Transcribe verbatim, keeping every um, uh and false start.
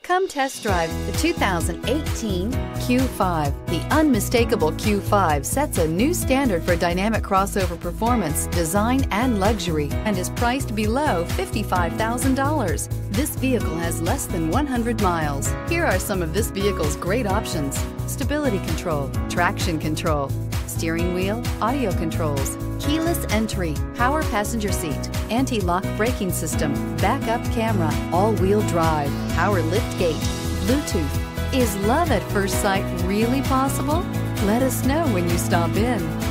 Come test drive the two thousand eighteen Q five. The unmistakable Q five sets a new standard for dynamic crossover performance, design, and luxury, and is priced below fifty-five thousand dollars. This vehicle has less than one hundred miles. Here are some of this vehicle's great options: stability control, traction control, steering wheel audio controls, keyless entry, power passenger seat, anti-lock braking system, backup camera, all-wheel drive, power lift gate, Bluetooth. Is love at first sight really possible? Let us know when you stop in.